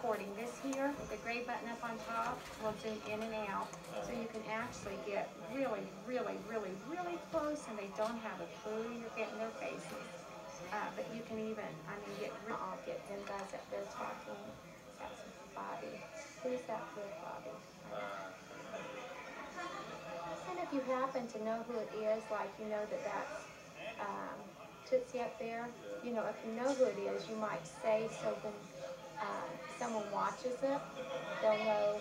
recording. This here, the gray button up on top, will zoom in and out. So you can actually get really, really, really, really close and they don't have a clue you're getting their faces. But you can even, I mean, get real off it. Them guys up there talking. That's Bobby. Who's that with Bobby? And if you happen to know who it is, like you know that that's Tootsie up there, you know, if you know who it is, you might say so when someone watches it, they'll know.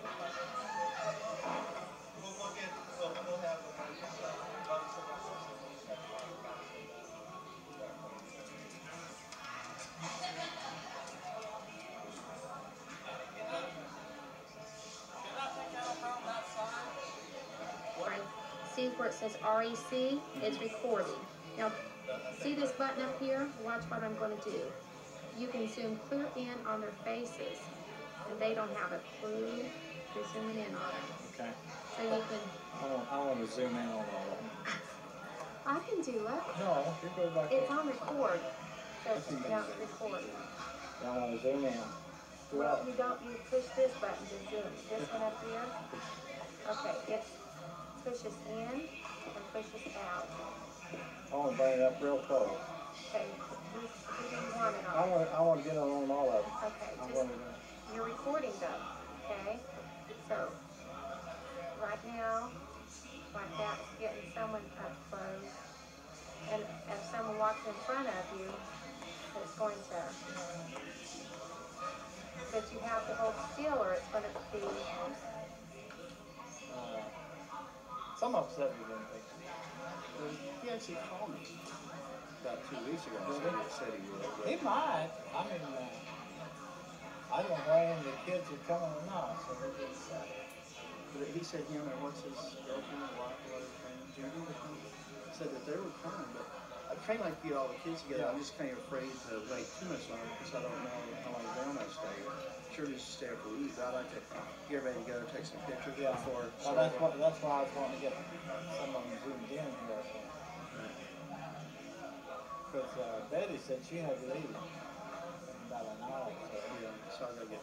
See where it says REC? It's recording. Now, see this button up here? Watch what I'm going to do. You can zoom clear in on their faces, and they don't have a clue you're zooming in on them. Okay. So you can... I want to zoom in on all of them. I can do it. No, you go back. It's on record. So yeah, record. I want to zoom in. Well, you don't, you push this button to zoom. This one up here. Okay, it's pushes in and pushes out. I want to bring it up real close. Okay, who do you want it on? I want to get on all of them. Okay, you're recording them, okay? So, right now, like that, getting someone up close. And if someone walks in front of you, it's going to, but you have to hold still or it's going to be... Some of them said we didn't think. He actually called me about 2 weeks ago. Said he would. He might. I mean, I don't know when the kids are coming or not, so they just But he said him and what's his girlfriend or wife or whatever, Judy, said that they were coming, but I kind of like to get all the kids together. I'm just kind of afraid to wait too much longer because I don't know how long they're going to stay. Sure, just stay for a week. But I'd like to get everybody together, take some pictures before. Well, that's why I was wanting to get some of them zoomed in here. Because Betty said she had to leave in about an hour. So yeah, so I gotta get.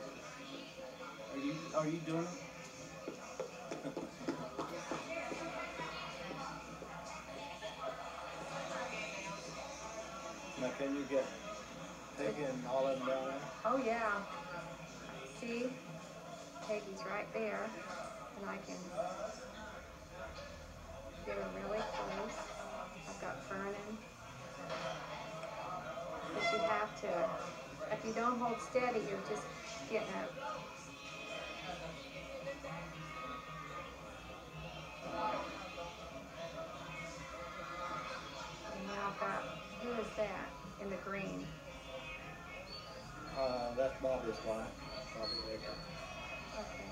Are you doing it? Now, can you get Peggy and all of them down there? Oh yeah. See? Peggy's right there. And I can get her really close. I've got Vernon. But you have to, if you don't hold steady, you're just getting a... And now I've got, who is that in the green? That's Bobby's wife. Bobby Baker. Okay.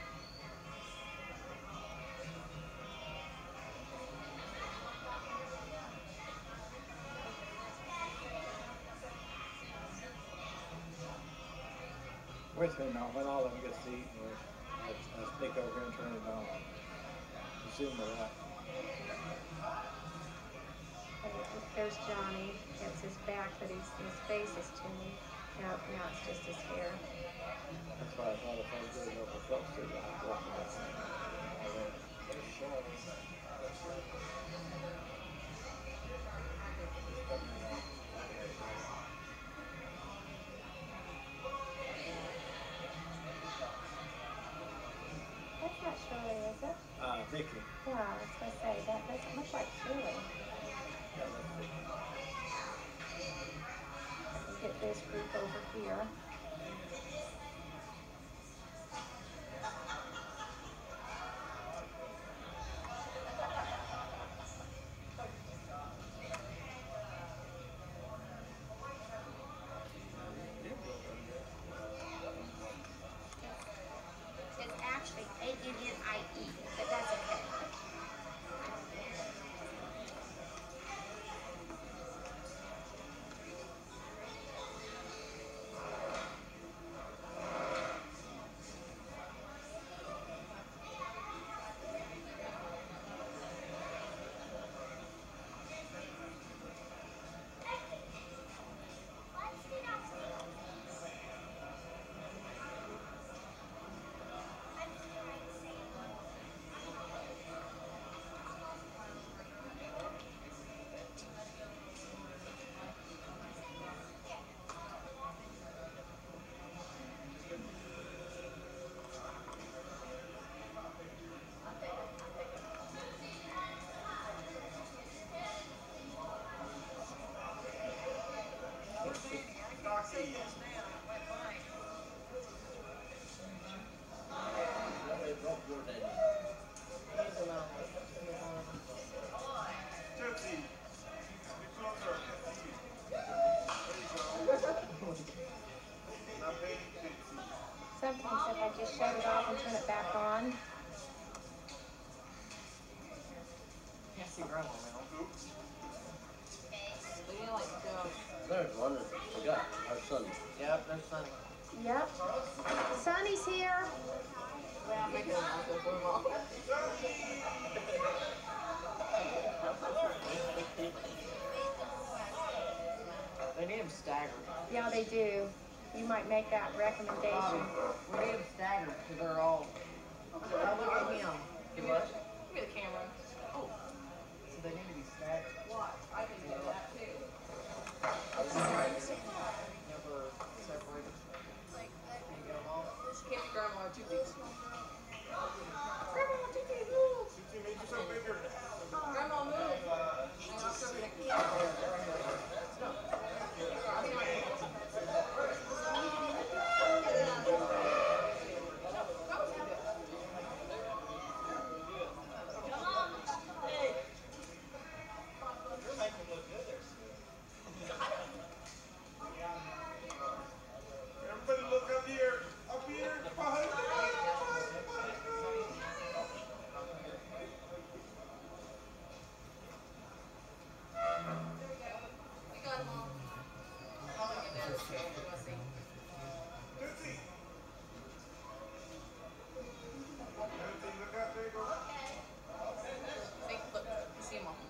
With me now, when all of them get to eat, I'll sneak over here and turn it on. Zoom it out. There's Johnny. It's his back, but his face is to me. Nope, now it's just his hair. That's why I thought if I was doing it over Front Street, I'd walk that That's not Shirley, is it? Vicky. Yeah, I was going to say, that doesn't look like Shirley. Yeah, that's Vicky. Get this group over here. It's actually A-N-N-I-E, but that's okay. sometimes if I just shut it off and turn it back on. Can't see grandma now. They didn't like go. There's one that we got, our son. Yep, there's Sonny. Yep. Sonny's here. Well, I'm making a mouth for him all. They need him staggered. Yeah, they do. You might make that recommendation. We need them staggered because they're all. Now look at him. You what? Give me the camera. Oh. So they need to be staggered. What? I can do that too. Never separated. Can you get them all? Can't be grandma or two weeks. Grandma, two feet, move. Grandma, move. And I'll show you the key. Let's go. I'll be right back. Everybody look up here. Up here. Behind me. We got them all. Calling it down. You want to see? Tootsie. Tootsie, look up. There you go. See, look, you see them all.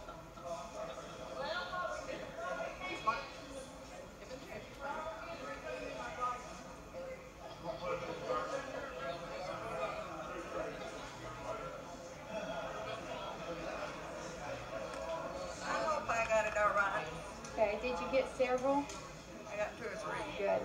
Smart. Give it there. I hope I got it all right. Okay, did you get several? I got 2 or 3. Good.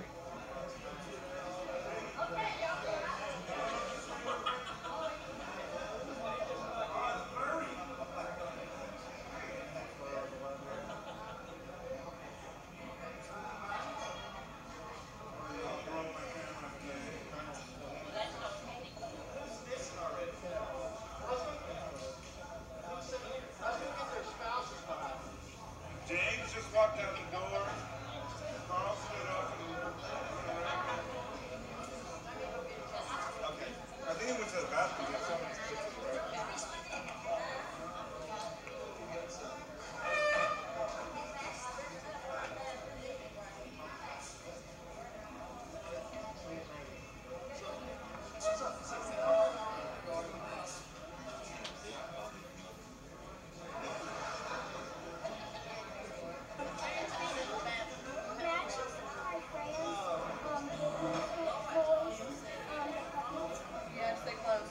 James just walked out the door. Carl stood up and okay. I think he went to the bathroom to get something to fix his breath. Yeah, stay close.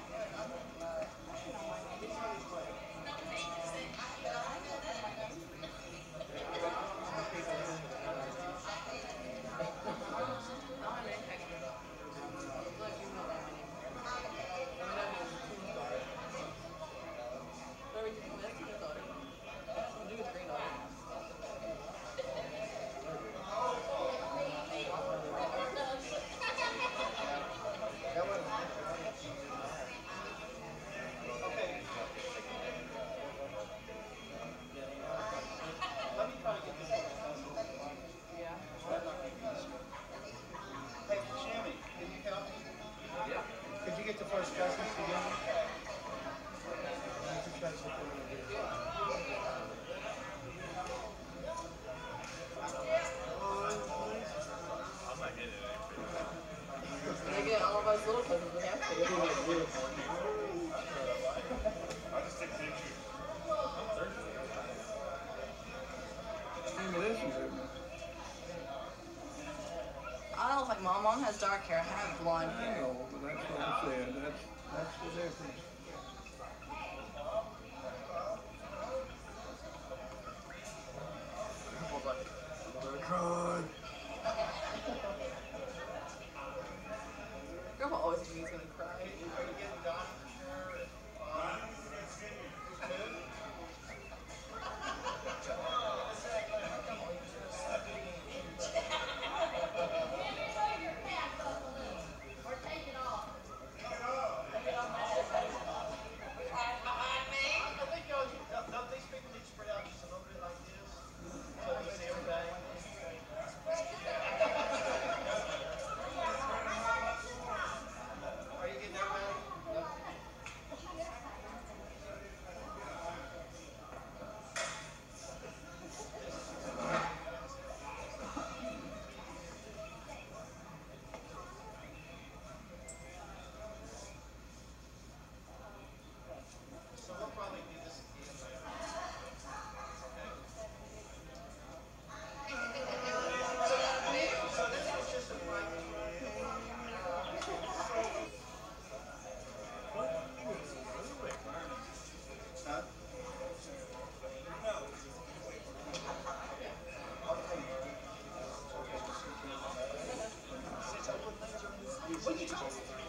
Hey, Shammy, can you help me? Yeah. Could you get the first cousins together? You can try to sit there and do it. They get all of us little cousins. We have to. I'll just take pictures. Stimulation treatment. I don't think Mom has dark hair. I have blonde I hair. know, but that's what I said. That's the difference. Grandpa always thinks he's gonna cry. close to 30.